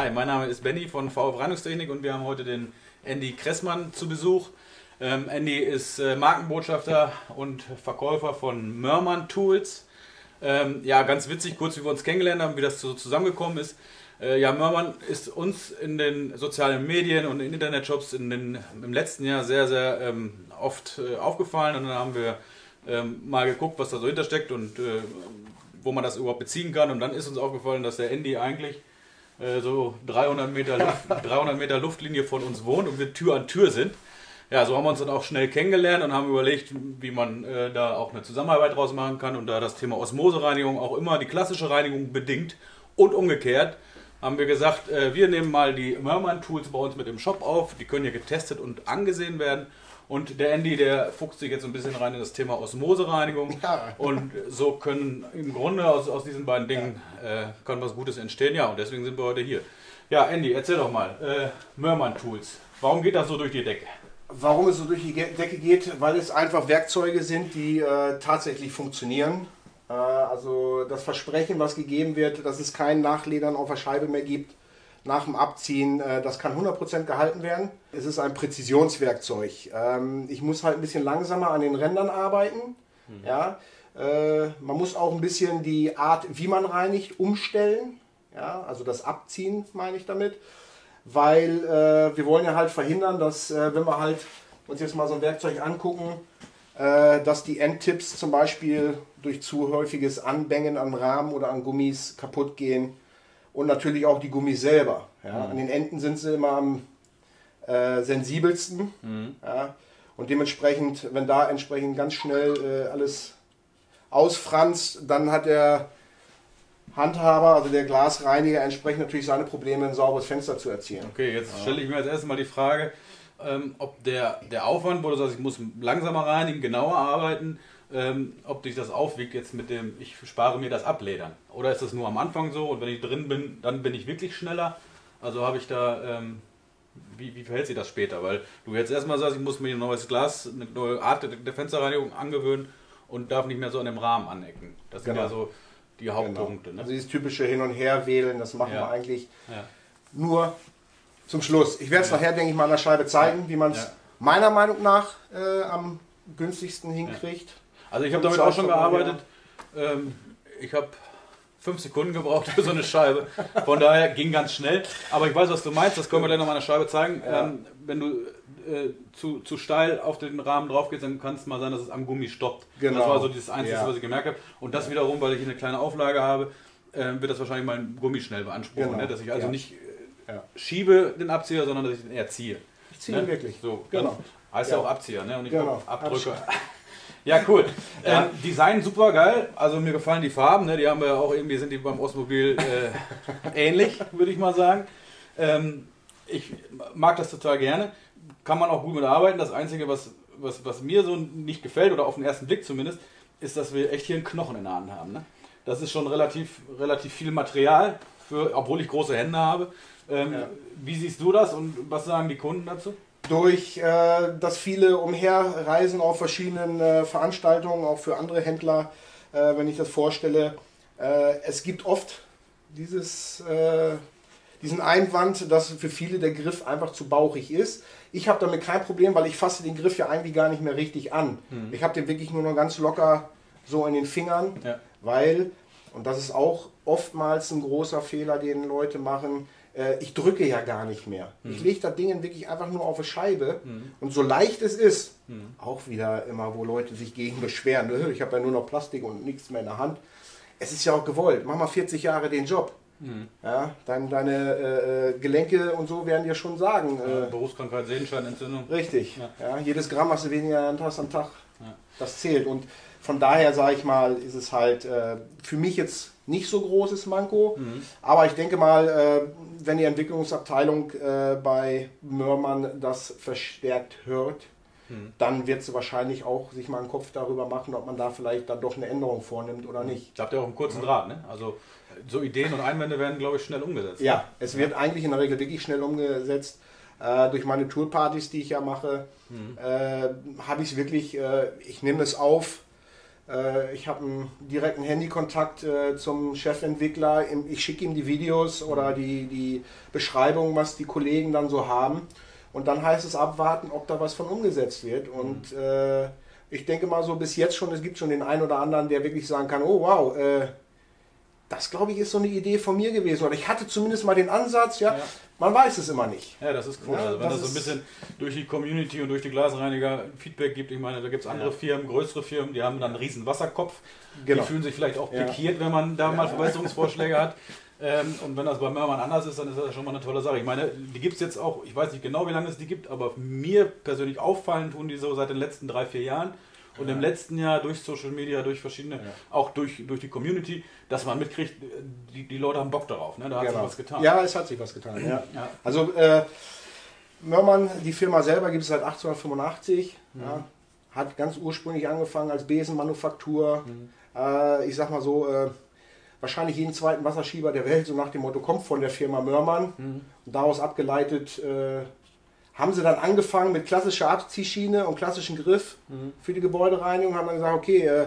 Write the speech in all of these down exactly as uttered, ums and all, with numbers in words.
Hi, mein Name ist Benny von VF Reinigungstechnik und wir haben heute den Andy Kressmann zu Besuch. Ähm, Andy ist äh, Markenbotschafter und Verkäufer von Mörmann Tools. Ähm, ja, ganz witzig, kurz wie wir uns kennengelernt haben, wie das so zusammengekommen ist. Äh, ja, Mörmann ist uns in den sozialen Medien und in Internetshops in den, im letzten Jahr sehr, sehr ähm, oft äh, aufgefallen und dann haben wir ähm, mal geguckt, was da so hintersteckt und äh, wo man das überhaupt beziehen kann und dann ist uns aufgefallen, dass der Andy eigentlich äh, so dreihundert Meter, Luft, dreihundert Meter Luftlinie von uns wohnt und wir Tür an Tür sind. Ja, so haben wir uns dann auch schnell kennengelernt und haben überlegt, wie man äh, da auch eine Zusammenarbeit draus machen kann und da das Thema Osmosereinigung auch immer die klassische Reinigung bedingt und umgekehrt, haben wir gesagt, äh, wir nehmen mal die Mörmann Tools bei uns mit im Shop auf, die können hier getestet und angesehen werden. Und der Andy, der fuchst sich jetzt ein bisschen rein in das Thema Osmosereinigung. Ja. Und so können im Grunde aus, aus diesen beiden Dingen äh, kann was Gutes entstehen. Ja, und deswegen sind wir heute hier. Ja, Andy, erzähl doch mal, äh, Mörmann Tools, warum geht das so durch die Decke? Warum es so durch die Decke geht? Weil es einfach Werkzeuge sind, die äh, tatsächlich funktionieren. Äh, also das Versprechen, was gegeben wird, dass es kein Nachledern auf der Scheibe mehr gibt, nach dem Abziehen, das kann hundert Prozent gehalten werden. Es ist ein Präzisionswerkzeug. Ich muss halt ein bisschen langsamer an den Rändern arbeiten. Mhm. Ja, man muss auch ein bisschen die Art, wie man reinigt, umstellen. Ja, also das Abziehen meine ich damit. Weil wir wollen ja halt verhindern, dass wenn wir halt uns jetzt mal so ein Werkzeug angucken, dass die Endtips zum Beispiel durch zu häufiges Anbängen an Rahmen oder an Gummis kaputt gehen. Und natürlich auch die Gummis selber. Ja. Mhm. An den Enden sind sie immer am äh, sensibelsten. Mhm. Ja. Und dementsprechend, wenn da entsprechend ganz schnell äh, alles ausfranst, dann hat der Handhaber, also der Glasreiniger, entsprechend natürlich seine Probleme, ein sauberes Fenster zu erzielen. Okay, jetzt ja. stelle ich mir als erstes mal die Frage, ähm, ob der, der Aufwand, wo du sagst, ich muss langsamer reinigen, genauer arbeiten, Ähm, ob dich das aufwiegt jetzt mit dem, ich spare mir das Abledern. Oder ist das nur am Anfang so und wenn ich drin bin, dann bin ich wirklich schneller? Also habe ich da, ähm, wie, wie verhält sich das später? Weil du jetzt erstmal sagst, ich muss mir ein neues Glas, eine neue Art der Fensterreinigung angewöhnen und darf nicht mehr so an dem Rahmen anecken. Das sind genau. ja so die Hauptpunkte. Genau. Ne? Also dieses typische Hin- und Herwählen, das machen ja. wir eigentlich ja. nur zum Schluss. Ich werde es ja. nachher, denke ich mal, an der Scheibe zeigen, ja. wie man es ja. meiner Meinung nach äh, am günstigsten hinkriegt. Ja. Also ich habe damit auch schon gearbeitet. Ähm, ich habe fünf Sekunden gebraucht für so eine Scheibe. Von daher ging ganz schnell. Aber ich weiß, was du meinst. Das können wir gleich noch mal an der Scheibe zeigen. Ja. Ähm, wenn du äh, zu, zu steil auf den Rahmen drauf gehst, dann kann es mal sein, dass es am Gummi stoppt. Genau. Das war so das Einzige, ja. was ich gemerkt habe. Und das ja. wiederum, weil ich eine kleine Auflage habe, äh, wird das wahrscheinlich mein Gummi schnell beanspruchen. Genau. Ne? Dass ich also ja. nicht äh, ja. schiebe den Abzieher, sondern dass ich den eher ziehe. Ich ziehe ihn ne? wirklich. So, genau. Heißt ja. ja auch Abzieher, ne? Und nicht genau. Abdrücke. Ja, cool. Ja. Ähm, Design super geil. Also mir gefallen die Farben, ne? Die haben wir ja auch irgendwie, sind die beim Osmobil äh, ähnlich, würde ich mal sagen. Ähm, ich mag das total gerne. Kann man auch gut mit arbeiten. Das Einzige, was, was, was mir so nicht gefällt, oder auf den ersten Blick zumindest, ist, dass wir echt hier einen Knochen in der Hand haben. Ne? Das ist schon relativ, relativ viel Material, für, obwohl ich große Hände habe. Ähm, ja. Wie siehst du das und was sagen die Kunden dazu? Durch äh, das viele Umherreisen auf verschiedenen äh, Veranstaltungen, auch für andere Händler, äh, wenn ich das vorstelle. Äh, es gibt oft dieses, äh, diesen Einwand, dass für viele der Griff einfach zu bauchig ist. Ich habe damit kein Problem, weil ich fasse den Griff ja eigentlich gar nicht mehr richtig an. Mhm. Ich habe den wirklich nur noch ganz locker so in den Fingern, ja. weil, und das ist auch oftmals ein großer Fehler, den Leute machen, ich drücke ja gar nicht mehr. Mhm. Ich lege das Ding wirklich einfach nur auf eine Scheibe. Mhm. Und so leicht es ist, mhm. auch wieder immer, wo Leute sich gegen beschweren, ich habe ja nur noch Plastik und nichts mehr in der Hand. Es ist ja auch gewollt. Mach mal vierzig Jahre den Job. Mhm. Ja, dein, deine äh, Gelenke und so werden dir schon sagen. Ja, äh, Berufskrankheit, Sehenscheinentzündung. Richtig. Ja. Ja, jedes Gramm, was du weniger in der Hand hast am Tag, ja. das zählt. Und von daher, sage ich mal, ist es halt äh, für mich jetzt nicht so großes Manko, mhm. aber ich denke mal, äh, wenn die Entwicklungsabteilung äh, bei Mörmann das verstärkt hört, mhm. dann wird sie wahrscheinlich auch sich mal einen Kopf darüber machen, ob man da vielleicht dann doch eine Änderung vornimmt oder nicht. Da habt ihr auch einen kurzen mhm. Draht, ne? Also so Ideen und Einwände werden, glaube ich, schnell umgesetzt. Ja, ne? Es wird ja. eigentlich in der Regel wirklich schnell umgesetzt. Äh, durch meine Tourpartys, die ich ja mache, mhm. äh, habe ich es wirklich, äh, ich nehme es auf, Äh, ich habe einen direkten Handykontakt äh, zum Chefentwickler. Ich schicke ihm die Videos oder die, die Beschreibung, was die Kollegen dann so haben. Und dann heißt es abwarten, ob da was von umgesetzt wird. Und äh, ich denke mal so bis jetzt schon, es gibt schon den einen oder anderen, der wirklich sagen kann, oh wow, äh, das glaube ich ist so eine Idee von mir gewesen. Oder ich hatte zumindest mal den Ansatz, ja, ja. Man weiß es immer nicht. Ja, das ist cool. Ja, also wenn das, das so ein bisschen durch die Community und durch die Glasreiniger Feedback gibt, ich meine, da gibt es andere ja. Firmen, größere Firmen, die haben dann einen riesen Wasserkopf. Genau. Die fühlen sich vielleicht auch pikiert, ja. wenn man da ja. mal Verbesserungsvorschläge hat. Ähm, und wenn das bei Mörmann anders ist, dann ist das schon mal eine tolle Sache. Ich meine, die gibt es jetzt auch, ich weiß nicht genau, wie lange es die gibt, aber mir persönlich auffallen tun die so seit den letzten drei, vier Jahren. Und ja. im letzten Jahr durch Social Media, durch verschiedene, ja. auch durch, durch die Community, dass man mitkriegt, die, die Leute haben Bock darauf. Ne? Da hat genau. sich was getan. Ja, es hat sich was getan. Ja. Ja. Also äh, Mörmann, die Firma selber gibt es seit achtzehnhundertfünfundachtzig. Mhm. Ja, hat ganz ursprünglich angefangen als Besenmanufaktur. Mhm. Äh, ich sag mal so, äh, wahrscheinlich jeden zweiten Wasserschieber der Welt, so nach dem Motto, kommt von der Firma Mörmann. Mhm. Und daraus abgeleitet äh, haben sie dann angefangen mit klassischer Abziehschiene und klassischen Griff mhm. für die Gebäudereinigung. Haben dann gesagt, okay, äh,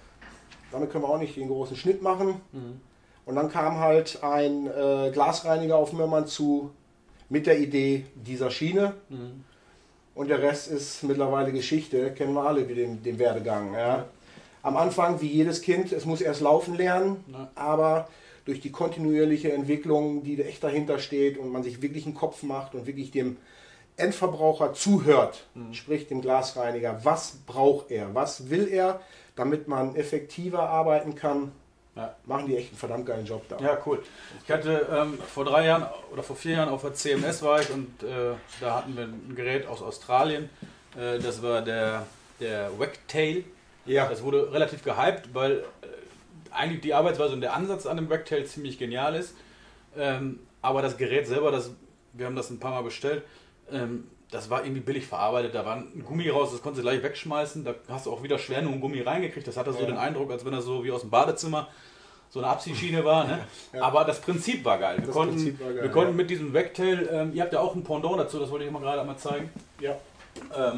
damit können wir auch nicht den großen Schnitt machen. Mhm. Und dann kam halt ein äh, Glasreiniger auf Mörmann zu mit der Idee dieser Schiene. Mhm. Und der Rest ist mittlerweile Geschichte, kennen wir alle den, den Werdegang. Ja. Ja. Am Anfang, wie jedes Kind, es muss erst laufen lernen, ja. aber durch die kontinuierliche Entwicklung, die echt dahinter steht und man sich wirklich einen Kopf macht und wirklich dem Endverbraucher zuhört, mhm. sprich dem Glasreiniger, was braucht er, was will er, damit man effektiver arbeiten kann, ja. machen die echt einen verdammt geilen Job da. Ja, cool. Ich hatte ähm, vor drei Jahren oder vor vier Jahren auf der C M S war ich und äh, da hatten wir ein Gerät aus Australien, äh, das war der, der Wagtail. Ja. Das wurde relativ gehypt, weil äh, eigentlich die Arbeitsweise und der Ansatz an dem Wagtail ziemlich genial ist, ähm, aber das Gerät selber, das, wir haben das ein paar Mal bestellt, Ähm, das war irgendwie billig verarbeitet, da war ein Gummi raus, das konntest du gleich wegschmeißen, da hast du auch wieder schwer nur einen Gummi reingekriegt, das hatte so ja. den Eindruck, als wenn das so wie aus dem Badezimmer so eine Abziehschiene war, ne? Ja. Aber das Prinzip war geil. Wir das konnten, war geil, wir konnten ja. mit diesem Wagtail, ähm, ihr habt ja auch ein Pendant dazu, das wollte ich mal gerade einmal zeigen. Ja. Ähm,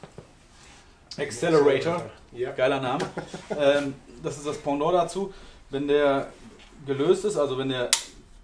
Accelerator, ja. geiler Name. ähm, das ist das Pendant dazu, wenn der gelöst ist, also wenn der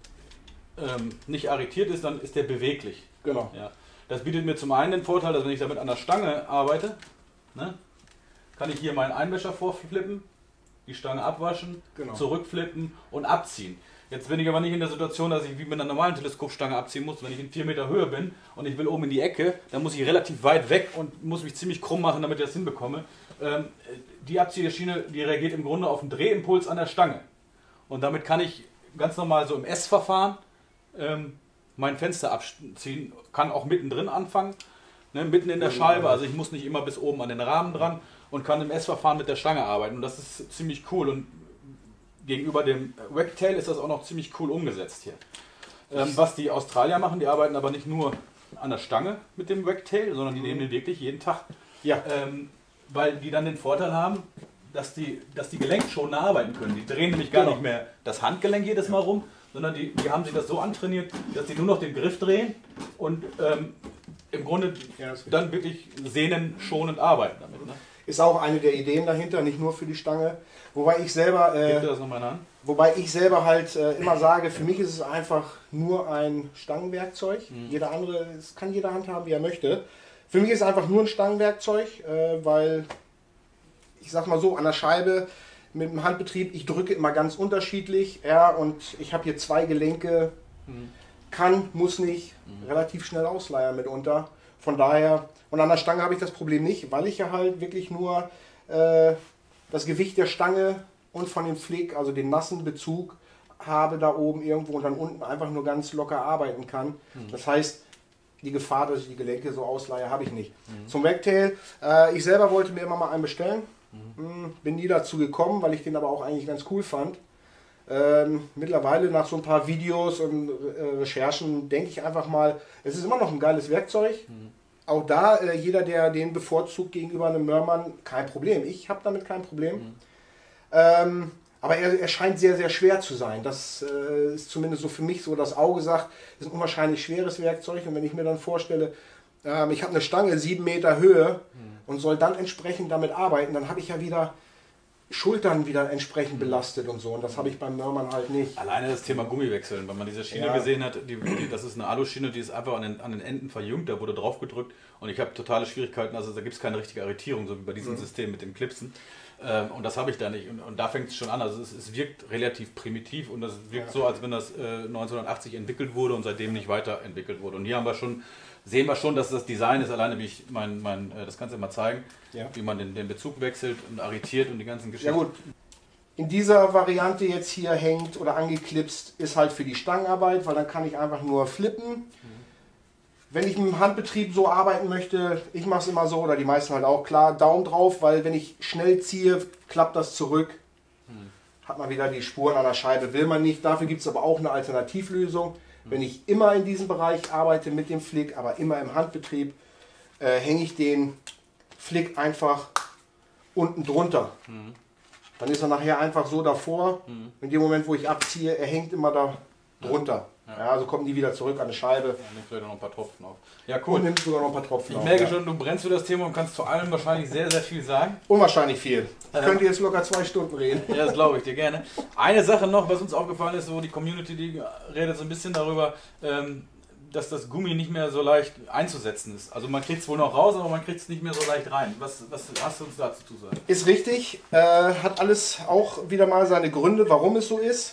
ähm, nicht arretiert ist, dann ist der beweglich. Genau. Ja. Das bietet mir zum einen den Vorteil, dass wenn ich damit an der Stange arbeite, ne, kann ich hier meinen Einwäscher vorflippen, die Stange abwaschen, genau. zurückflippen und abziehen. Jetzt bin ich aber nicht in der Situation, dass ich wie mit einer normalen Teleskopstange abziehen muss. Wenn ich in vier Meter Höhe bin und ich will oben in die Ecke, dann muss ich relativ weit weg und muss mich ziemlich krumm machen, damit ich das hinbekomme. Ähm, die Abziehschiene, die reagiert im Grunde auf einen Drehimpuls an der Stange. Und damit kann ich ganz normal so im S-Verfahren ähm, mein Fenster abziehen, kann auch mittendrin anfangen, ne, mitten in der Scheibe, also ich muss nicht immer bis oben an den Rahmen dran und kann im S-Verfahren mit der Stange arbeiten und das ist ziemlich cool und gegenüber dem Wagtail ist das auch noch ziemlich cool umgesetzt hier. Ähm, was die Australier machen, die arbeiten aber nicht nur an der Stange mit dem Wagtail, sondern die nehmen den wirklich jeden Tag, ja. ähm, weil die dann den Vorteil haben, dass die, dass die gelenkschonend arbeiten können. Die drehen nämlich gar genau. nicht mehr das Handgelenk jedes Mal rum, sondern die, die haben sich das so antrainiert, dass sie nur noch den Griff drehen und ähm, im Grunde ja, dann wirklich sehnenschonend arbeiten damit. Ne? Ist auch eine der Ideen dahinter, nicht nur für die Stange. Wobei ich selber, äh, das noch mal an? Wobei ich selber halt äh, immer sage, für mich ist es einfach nur ein Stangenwerkzeug. Mhm. Jeder andere, es kann jeder handhaben, wie er möchte. Für mich ist es einfach nur ein Stangenwerkzeug, äh, weil ich sag mal so, an der Scheibe mit dem Handbetrieb, ich drücke immer ganz unterschiedlich, ja, und ich habe hier zwei Gelenke, mhm. kann, muss nicht, mhm. relativ schnell ausleiern mitunter. Von daher, und an der Stange habe ich das Problem nicht, weil ich ja halt wirklich nur äh, das Gewicht der Stange und von dem Flick, also den nassen Bezug, habe da oben irgendwo und dann unten einfach nur ganz locker arbeiten kann. Mhm. Das heißt, die Gefahr, dass ich die Gelenke so ausleihe, habe ich nicht. Mhm. Zum Wagtail, äh, ich selber wollte mir immer mal einen bestellen. Mhm. Bin nie dazu gekommen, weil ich den aber auch eigentlich ganz cool fand. Ähm, mittlerweile nach so ein paar Videos und äh, Recherchen denke ich einfach mal, es ist immer noch ein geiles Werkzeug. Mhm. Auch da, äh, jeder, der den bevorzugt gegenüber einem Mörmann, kein Problem. Ich habe damit kein Problem. Mhm. Ähm, aber er, er scheint sehr, sehr schwer zu sein. Das äh, ist zumindest so für mich so, das Auge sagt, es ist ein unwahrscheinlich schweres Werkzeug. Und wenn ich mir dann vorstelle, ähm, ich habe eine Stange sieben Meter Höhe, mhm. und soll dann entsprechend damit arbeiten, dann habe ich ja wieder Schultern wieder entsprechend belastet und so. Und das habe ich beim Mörmann halt nicht. Alleine das Thema Gummiwechseln, wenn man diese Schiene Ja. gesehen hat, die, die, das ist eine Aluschiene, die ist einfach an den, an den Enden verjüngt, da wurde drauf gedrückt und ich habe totale Schwierigkeiten, also da gibt es keine richtige Arretierung, so wie bei diesem mhm. System mit den Clipsen. Ähm, und das habe ich da nicht. Und, und da fängt es schon an. Also es, es wirkt relativ primitiv und es wirkt ja. so, als wenn das äh, neunzehnhundertachtzig entwickelt wurde und seitdem nicht weiterentwickelt wurde. Und hier haben wir schon, sehen wir schon, dass das Design ist, alleine wie ich mein, mein, äh, das kannst du mal zeigen, ja. wie man den, den Bezug wechselt und arretiert und die ganzen Geschichten. Ja gut. In dieser Variante jetzt hier hängt oder angeklipst ist halt für die Stangenarbeit, weil dann kann ich einfach nur flippen. Mhm. Wenn ich im Handbetrieb so arbeiten möchte, ich mache es immer so, oder die meisten halt auch, klar, Daumen drauf, weil wenn ich schnell ziehe, klappt das zurück. Mhm. Hat man wieder die Spuren an der Scheibe, will man nicht. Dafür gibt es aber auch eine Alternativlösung. Mhm. Wenn ich immer in diesem Bereich arbeite mit dem Flick, aber immer im Handbetrieb, äh, hänge ich den Flick einfach unten drunter. Mhm. Dann ist er nachher einfach so davor. Mhm. In dem Moment, wo ich abziehe, er hängt immer da drunter. Ja. Ja, also kommt nie wieder zurück an die Scheibe. Ja, nimmt vielleicht noch ein paar Tropfen auf. Ja, cool. Und nimmt sogar noch ein paar Tropfen ich auf. Ich merke ja. schon, du brennst für das Thema und kannst zu allem wahrscheinlich sehr, sehr viel sagen. Unwahrscheinlich viel. Ich ähm, könnte jetzt locker zwei Stunden reden. Ja, das glaube ich dir gerne. Eine Sache noch, was uns aufgefallen ist, so die Community, die redet so ein bisschen darüber, ähm, dass das Gummi nicht mehr so leicht einzusetzen ist. Also man kriegt es wohl noch raus, aber man kriegt es nicht mehr so leicht rein. Was, was hast du uns dazu zu sagen? Ist richtig. Äh, hat alles auch wieder mal seine Gründe, warum es so ist.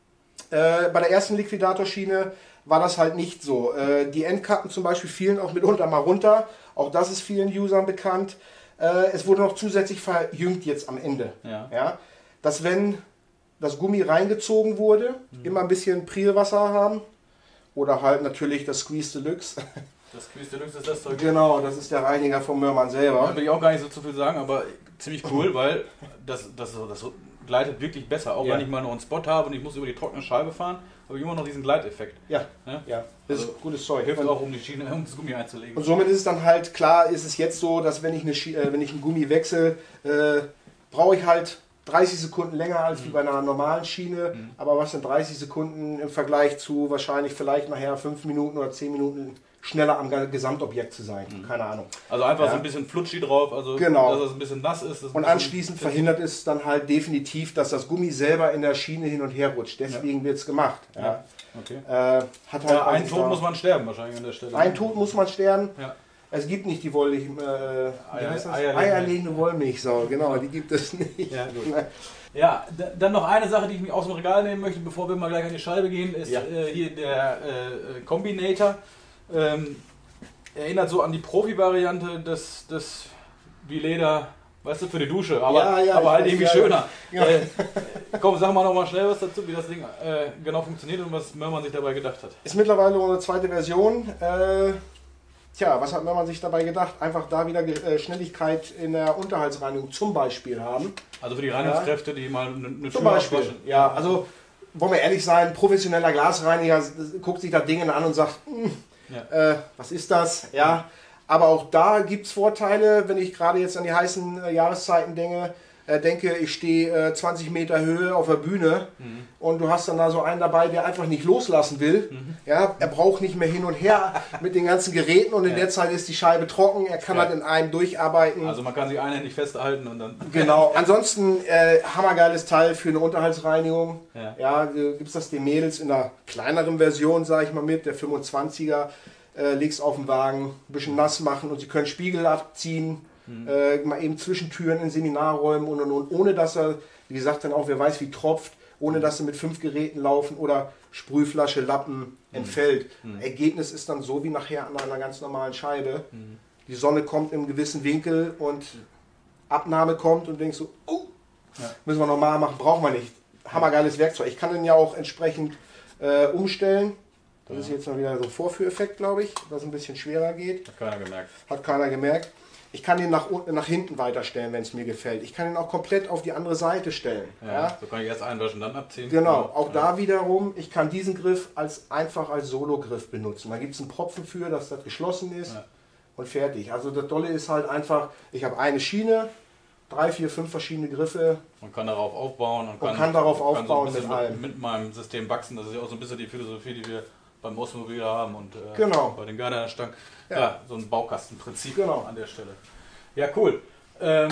Äh, bei der ersten Liquidatorschiene war das halt nicht so. Äh, die Endkappen zum Beispiel fielen auch mitunter mal runter. Auch das ist vielen Usern bekannt. Äh, es wurde noch zusätzlich verjüngt jetzt am Ende. Ja. Ja, dass wenn das Gummi reingezogen wurde, mhm. immer ein bisschen Prielwasser haben. Oder halt natürlich das Squeeze Deluxe. Das Squeeze Deluxe ist das Zeug? Genau, das ist der Reiniger vom Mörmann selber. Da will ich auch gar nicht so zu viel sagen, aber ziemlich cool, weil das, das, das gleitet wirklich besser. Auch ja. wenn ich mal noch einen Spot habe und ich muss über die trockene Scheibe fahren, habe ich immer noch diesen Gleiteffekt. Ja, ja, ja. Das also ist gutes Zeug. Hilft auch, um die Schiene, um das Gummi einzulegen. Und somit ist es dann halt klar, ist es jetzt so, dass wenn ich, eine Schi äh, wenn ich einen Gummi wechsle, äh, brauche ich halt dreißig Sekunden länger als mhm. wie bei einer normalen Schiene, mhm. aber was sind dreißig Sekunden im Vergleich zu wahrscheinlich vielleicht nachher fünf Minuten oder zehn Minuten schneller am Gesamtobjekt zu sein, mhm. keine Ahnung. Also einfach ja. so ein bisschen Flutschi drauf, also genau. dass es ein bisschen nass ist. Und anschließend verhindert es dann halt definitiv, dass das Gummi selber in der Schiene hin und her rutscht, deswegen ja. wird es gemacht. Ja. Ja. Okay. Äh, hat halt ja, ein Tod muss man sterben wahrscheinlich an der Stelle. Ein Tod muss man sterben. Ja. Es gibt nicht die Wollmilch, äh, wie heißt das? Eierlegende, Eierlegende Wollmilchsau, genau, die gibt es nicht. Ja, gut. Ja, dann noch eine Sache, die ich mir aus dem Regal nehmen möchte, bevor wir mal gleich an die Scheibe gehen, ist ja. äh, hier der äh, Combinator. Ähm, erinnert so an die Profi-Variante des, des wie Leder, weißt du, für die Dusche, aber, ja, ja, aber halt irgendwie ja, schöner. Ja. Äh, komm, sag mal noch mal schnell was dazu, wie das Ding äh, genau funktioniert und was Mörmann sich dabei gedacht hat. Ist mittlerweile unsere zweite Version. Äh, tja, was hat Mörmann sich dabei gedacht? Einfach da wieder äh, Schnelligkeit in der Unterhaltsreinigung zum Beispiel haben. Also für die Reinigungskräfte, ja. die mal eine, eine Zum Beispiel, abwaschen. Ja, also wollen wir ehrlich sein, professioneller Glasreiniger guckt sich das Ding an und sagt, ja. äh, was ist das? Ja, aber auch da gibt es Vorteile, wenn ich gerade jetzt an die heißen äh, Jahreszeiten denke, äh, denke, ich stehe äh, zwanzig Meter Höhe auf der Bühne mhm. und du hast dann da so einen dabei, der einfach nicht loslassen will. Mhm. Ja, er braucht nicht mehr hin und her mit den ganzen Geräten und in ja. der Zeit ist die Scheibe trocken, er kann ja. halt in einem durcharbeiten. Also man kann sich einhändig festhalten und dann... Genau, ansonsten äh, hammergeiles Teil für eine Unterhaltsreinigung. Ja, ja gibt es das den Mädels in einer kleineren Version, sage ich mal mit, der fünfundzwanziger. Äh, legst auf den Wagen, ein bisschen nass machen und sie können Spiegel abziehen, mhm. äh, mal eben Zwischentüren in Seminarräumen und und und, ohne dass er, wie gesagt, dann auch wer weiß wie tropft, ohne dass sie mit fünf Geräten laufen oder Sprühflasche, Lappen mhm. entfällt. Mhm. Ergebnis ist dann so wie nachher an einer ganz normalen Scheibe. Mhm. Die Sonne kommt in einem gewissen Winkel und Abnahme kommt und denkst so, oh, ja. müssen wir normal machen, brauchen wir nicht. Hammergeiles Werkzeug. Ich kann den ja auch entsprechend äh, umstellen. Das ist jetzt mal wieder so ein Vorführeffekt, glaube ich, dass es ein bisschen schwerer geht. Hat keiner gemerkt. Hat keiner gemerkt. Ich kann den nach unten, nach hinten weiterstellen, wenn es mir gefällt. Ich kann ihn auch komplett auf die andere Seite stellen. Ja, ja. So kann ich erst einwaschen, dann abziehen. Genau, auch ja. da wiederum, ich kann diesen Griff als einfach als Solo-Griff benutzen. Da gibt es einen Propfen für, dass das geschlossen ist ja. und fertig. Also das Tolle ist halt einfach, ich habe eine Schiene, drei, vier, fünf verschiedene Griffe. Man kann darauf aufbauen und kann, und kann darauf aufbauen kann so mit allem. Mit, mit meinem System wachsen. Das ist ja auch so ein bisschen die Philosophie, die wir beim Osmobil haben und äh, genau. bei den Garderstangen. Ja. ja, so ein Baukastenprinzip genau. an der Stelle. Ja, cool. Ähm,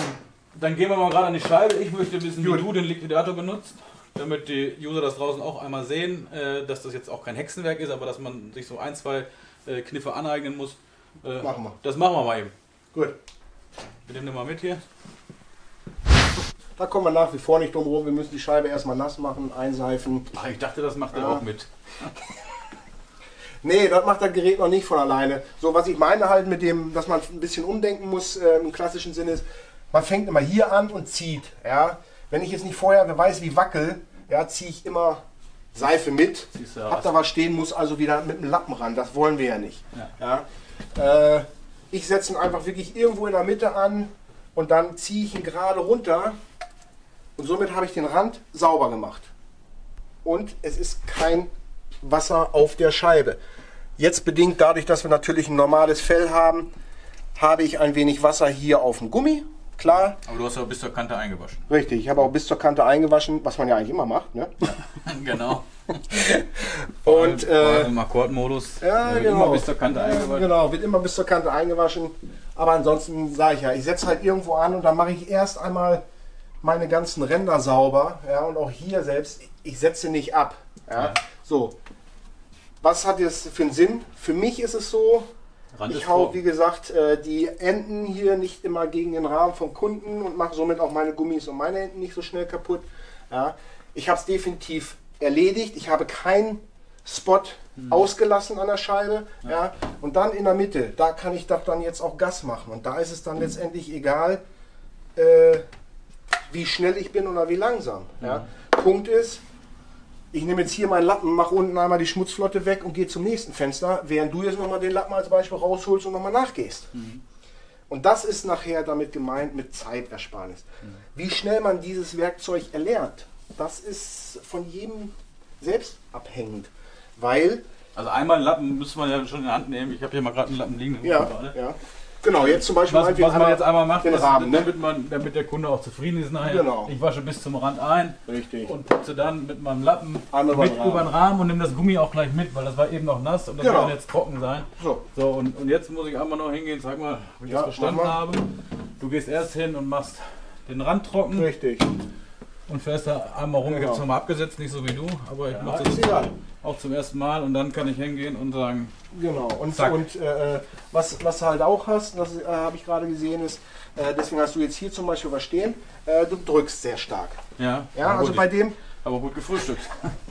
dann gehen wir mal gerade an die Scheibe. Ich möchte wissen, Gut. wie du den Liquidator benutzt, damit die User das draußen auch einmal sehen, äh, dass das jetzt auch kein Hexenwerk ist, aber dass man sich so ein, zwei äh, Kniffe aneignen muss. Äh, Machen wir. Das machen wir mal eben. Gut. Wir nehmen den mal mit hier. Da kommen wir nach wie vor nicht drum rum. Wir müssen die Scheibe erstmal nass machen, einseifen. Ach, ich dachte, das macht er Ja. auch mit. Nee, das macht das Gerät noch nicht von alleine. So, was ich meine halt mit dem, dass man ein bisschen umdenken muss, äh, im klassischen Sinne ist, man fängt immer hier an und zieht. Ja? Wenn ich jetzt nicht vorher wer weiß, wie wackel, ja, ziehe ich immer Seife mit. Siehst du Hab aus. da was stehen, muss also wieder mit dem Lappen ran. Das wollen wir ja nicht. Ja. Ja? Äh, ich setze ihn einfach wirklich irgendwo in der Mitte an und dann ziehe ich ihn gerade runter und somit habe ich den Rand sauber gemacht. Und es ist kein Wasser auf der Scheibe. Jetzt bedingt dadurch, dass wir natürlich ein normales Fell haben, habe ich ein wenig Wasser hier auf dem Gummi. Klar, Aber du hast ja bis zur Kante eingewaschen. richtig. Ich habe auch bis zur Kante eingewaschen, was man ja eigentlich immer macht. Ne? Genau. Und äh, im Akkordmodus. ja, wird genau. Immer bis zur Kante Ja, eingewaschen. genau, wird immer bis zur Kante eingewaschen. Aber ansonsten sage ich ja, ich setze halt irgendwo an und dann mache ich erst einmal meine ganzen Ränder sauber. Ja, und auch hier selbst, ich setze nicht ab. Ja. Ja. So, was hat jetzt für einen Sinn? Für mich ist es so, Rand ich ist hau, vor. wie gesagt, äh, die Enden hier nicht immer gegen den Rahmen vom Kunden und mache somit auch meine Gummis und meine Enden nicht so schnell kaputt. Ja. Ich habe es definitiv erledigt. Ich habe keinen Spot ausgelassen an der Scheibe. Ja. Und dann in der Mitte, da kann ich doch dann jetzt auch Gas machen. Und da ist es dann letztendlich egal, äh, wie schnell ich bin oder wie langsam. Ja. Punkt ist, ich nehme jetzt hier meinen Lappen, mache unten einmal die Schmutzflotte weg und gehe zum nächsten Fenster, während du jetzt nochmal den Lappen als Beispiel rausholst und nochmal nachgehst. Mhm. Und das ist nachher damit gemeint mit Zeitersparnis. Mhm. Wie schnell man dieses Werkzeug erlernt, das ist von jedem selbst abhängend. Weil, Also einmal einen Lappen müsste man ja schon in die Hand nehmen. Ich habe hier mal gerade einen Lappen liegen. den ja, gerade. ja, genau, jetzt zum Beispiel Was, meinetwegen was man jetzt einmal macht, den ist, Rahmen, ne? damit, man, damit der Kunde auch zufrieden ist nachher. Genau. Ich wasche bis zum Rand ein Richtig. und putze dann mit meinem Lappen Einmal über mit den Rahmen. über den Rahmen und nehme das Gummi auch gleich mit, weil das war eben noch nass und das Genau. soll jetzt trocken sein. So. So, und, und jetzt muss ich einmal noch hingehen, sag mal, ob ich Ja, das verstanden mach mal. habe. Du gehst erst hin und machst den Rand trocken Richtig. und fährst da einmal rum. Ich Genau. habe es nochmal abgesetzt, nicht so wie du, aber ich Ja, mache ist das egal. auch zum ersten Mal und dann kann ich hingehen und sagen, Genau, und, Zack. und äh, was, was du halt auch hast, das äh, habe ich gerade gesehen, ist, äh, deswegen hast du jetzt hier zum Beispiel was stehen, äh, du drückst sehr stark. ja, Ja, aber also gut, bei ich, dem aber gut gefrühstückt.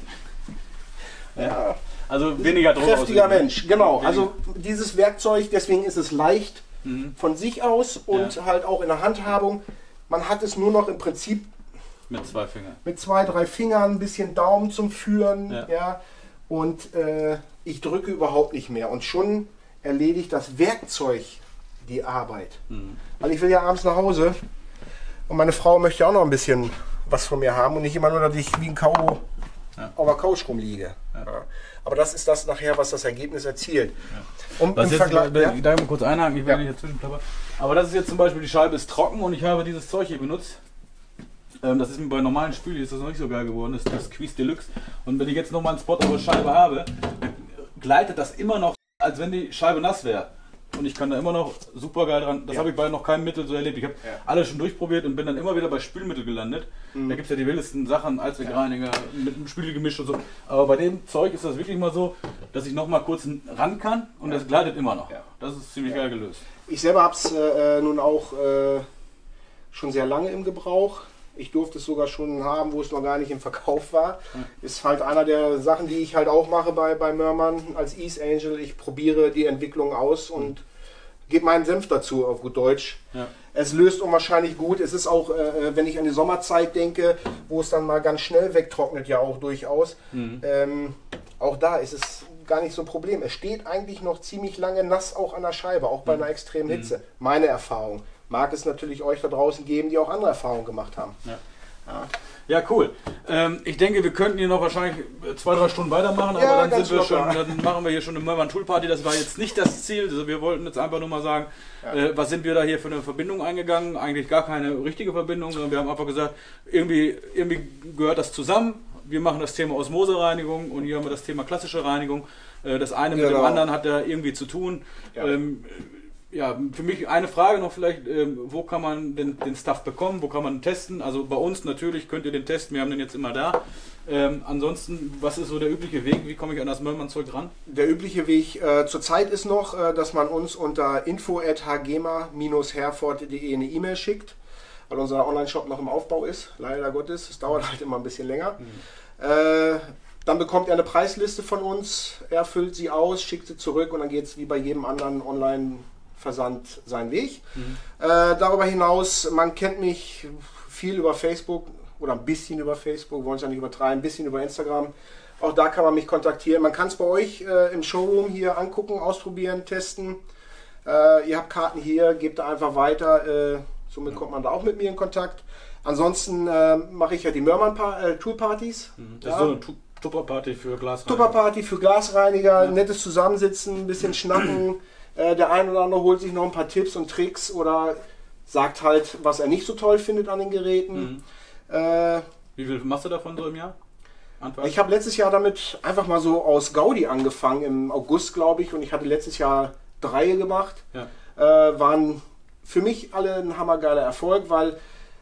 ja, Also weniger Druck kräftiger ausüben. Mensch, genau. Weniger. Also dieses Werkzeug, deswegen ist es leicht Mhm. von sich aus und Ja. halt auch in der Handhabung. Man hat es nur noch im Prinzip Mit zwei Fingern. mit zwei, drei Fingern, ein bisschen Daumen zum Führen, ja, Ja. und äh, ich drücke überhaupt nicht mehr und schon erledigt das Werkzeug die Arbeit. Mhm. Weil ich will ja abends nach Hause und meine Frau möchte auch noch ein bisschen was von mir haben und nicht immer nur, dass ich wie ein Kau Ja. auf der Couch rumliege. Ja. Ja. Aber das ist das nachher, was das Ergebnis erzielt. Um Was im jetzt, Vergleich, da, ja? da mal kurz einhaken, ich will Ja. nicht dazwischen plappern. Aber das ist jetzt zum Beispiel, die Scheibe ist trocken und ich habe dieses Zeug hier benutzt. Ähm, das ist mir bei normalen Spüli ist das noch nicht so geil geworden, das ist das Quiz Deluxe. Und wenn ich jetzt nochmal einen Spot auf der Scheibe habe, dann gleitet das immer noch, als wenn die Scheibe nass wäre. Und ich kann da immer noch super geil dran. Das Ja. habe ich bei noch keinem Mittel so erlebt. Ich habe Ja. alles schon durchprobiert und bin dann immer wieder bei Spülmittel gelandet. Mhm. Da gibt es ja die wildesten Sachen, Allzweckreiniger mit einem Spülgemisch und so. Aber bei dem Zeug ist das wirklich mal so, dass ich noch mal kurz ran kann und das gleitet immer noch. Ja. Das ist ziemlich Ja. geil gelöst. Ich selber habe es äh, nun auch äh, schon sehr lange im Gebrauch. Ich durfte es sogar schon haben, wo es noch gar nicht im Verkauf war. Ja. Ist halt einer der Sachen, die ich halt auch mache bei, bei Mörmann als East Angel. Ich probiere die Entwicklung aus und gebe meinen Senf dazu, auf gut Deutsch. Ja. Es löst unwahrscheinlich gut. Es ist auch, äh, wenn ich an die Sommerzeit denke, wo es dann mal ganz schnell wegtrocknet, ja auch durchaus. Mhm. Ähm, auch da ist es gar nicht so ein Problem. Es steht eigentlich noch ziemlich lange nass auch an der Scheibe, auch bei einer extremen Hitze. Meine Erfahrung. Mag es natürlich euch da draußen geben, die auch andere Erfahrungen gemacht haben. Ja. Ja. Ja, cool. Ähm, ich denke, wir könnten hier noch wahrscheinlich zwei, drei Stunden weitermachen, aber Ja, dann, ganz sind wir schon, locker. dann machen wir hier schon eine Mörmann Tool Party. Das war jetzt nicht das Ziel. Also wir wollten jetzt einfach nur mal sagen, Ja. äh, was sind wir da hier für eine Verbindung eingegangen? Eigentlich gar keine richtige Verbindung, sondern wir haben einfach gesagt, irgendwie, irgendwie gehört das zusammen. Wir machen das Thema Osmosereinigung und hier haben wir das Thema klassische Reinigung. Äh, das eine mit Genau. dem anderen hat da irgendwie zu tun. Ja. Ähm, ja, für mich eine Frage noch vielleicht, ähm, wo kann man den, den Stuff bekommen, wo kann man testen? Also bei uns natürlich könnt ihr den testen, wir haben den jetzt immer da. Ähm, ansonsten, was ist so der übliche Weg? Wie komme ich an das Mörmann-Zeug ran? Der übliche Weg äh, zurzeit ist noch, äh, dass man uns unter info at hgema dash herford punkt de eine E-Mail schickt, weil unser Online-Shop noch im Aufbau ist, leider Gottes. Es dauert halt immer ein bisschen länger. Mhm. Äh, dann bekommt er eine Preisliste von uns, er füllt sie aus, schickt sie zurück und dann geht es wie bei jedem anderen Online-Versand seinen Weg. Mhm. Äh, darüber hinaus, man kennt mich viel über Facebook oder ein bisschen über Facebook, wollen es ja nicht übertreiben, ein bisschen über Instagram. Auch da kann man mich kontaktieren. Man kann es bei euch äh, im Showroom hier angucken, ausprobieren, testen. Äh, ihr habt Karten hier, gebt da einfach weiter. Äh, somit kommt man da auch mit mir in Kontakt. Ansonsten äh, mache ich ja die Mörmann-Tool-Partys. Mhm. Das ja. ist so eine Tupperparty für Glasreiniger. Tupperparty für Glasreiniger, ja. Nettes Zusammensitzen, ein bisschen schnacken. äh, der ein oder andere holt sich noch ein paar Tipps und Tricks oder sagt halt, was er nicht so toll findet an den Geräten. Mhm. Äh, Wie viel machst du davon so im Jahr? Anfang? Ich habe letztes Jahr damit einfach mal so aus Gaudi angefangen, im August glaube ich, und ich hatte letztes Jahr drei gemacht. Ja. Äh, waren für mich alle ein hammergeiler Erfolg, weil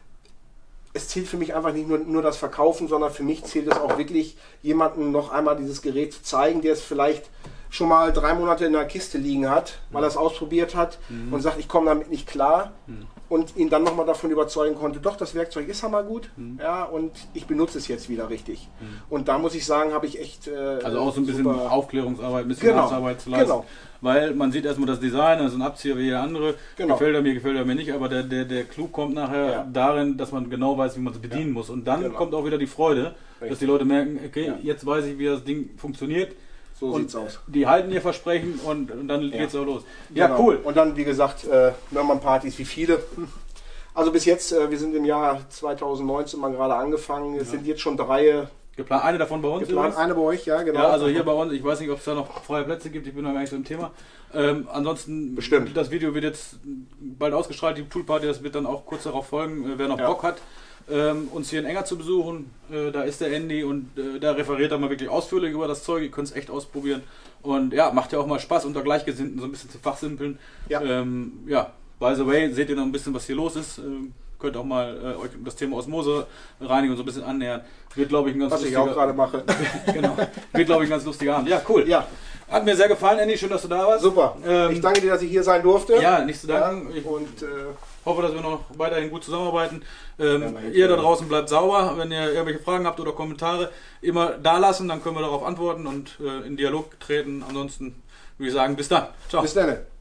es zählt für mich einfach nicht nur, nur das Verkaufen, sondern für mich zählt es auch wirklich, jemandem noch einmal dieses Gerät zu zeigen, der es vielleicht schon mal drei Monate in der Kiste liegen hat, weil er es ausprobiert hat mhm. und sagt, ich komme damit nicht klar mhm. und ihn dann nochmal davon überzeugen konnte, doch, das Werkzeug ist hammergut, mhm. ja, und ich benutze es jetzt wieder richtig. Mhm. Und da muss ich sagen, habe ich echt... Äh, also auch so ein bisschen Aufklärungsarbeit, ein bisschen genau. Arbeit zu leisten. Genau. Weil man sieht erstmal das Design, das ist ein Abzieher wie jeder andere. Genau. Gefällt er mir, gefällt er mir nicht, aber der, der, der Clou kommt nachher ja. darin, dass man genau weiß, wie man es bedienen ja. muss. Und dann genau. kommt auch wieder die Freude, richtig. Dass die Leute merken, okay, ja. jetzt weiß ich, wie das Ding funktioniert. So sieht's aus. Die halten ihr Versprechen und, und dann ja. geht's auch los. Ja, genau. Cool. Und dann, wie gesagt, äh, Mörmann-Partys, wie viele. Also bis jetzt, äh, wir sind im Jahr zweitausendneunzehn mal gerade angefangen. Es ja. sind jetzt schon drei... Geplant, eine davon bei uns? Geplant, eine bei euch, ja, genau. Ja, also hier bei uns, ich weiß nicht, ob es da noch freie Plätze gibt, ich bin noch gar nicht so im Thema. Ähm, ansonsten, bestimmt. Das Video wird jetzt bald ausgestrahlt, die Toolparty, das wird dann auch kurz darauf folgen. Äh, wer noch ja. Bock hat, ähm, uns hier in Enger zu besuchen, äh, da ist der Andy und äh, da referiert er mal wirklich ausführlich über das Zeug, ihr könnt es echt ausprobieren. Und ja, macht ja auch mal Spaß, unter Gleichgesinnten so ein bisschen zu fachsimpeln. Ja, ähm, ja. By the way, seht ihr noch ein bisschen, was hier los ist. Ähm, könnt auch mal äh, euch das Thema Osmose-Reinigung so ein bisschen annähern. Wird, glaube ich, ein ganz Was lustiger... ich auch gerade mache. Genau. Wird, glaube ich, ein ganz lustiger Abend. Ja, cool. Ja. Hat mir sehr gefallen, Andy. Schön, dass du da warst. Super. Ähm, ich danke dir, dass ich hier sein durfte. Ja, nicht zu danken. Ja, und äh, hoffe, dass wir noch weiterhin gut zusammenarbeiten. Ähm, ja, ihr da draußen bleibt sauber. Wenn ihr irgendwelche Fragen habt oder Kommentare, immer da lassen, dann können wir darauf antworten und äh, in Dialog treten. Ansonsten würde ich sagen, bis dann. Ciao. Bis dann.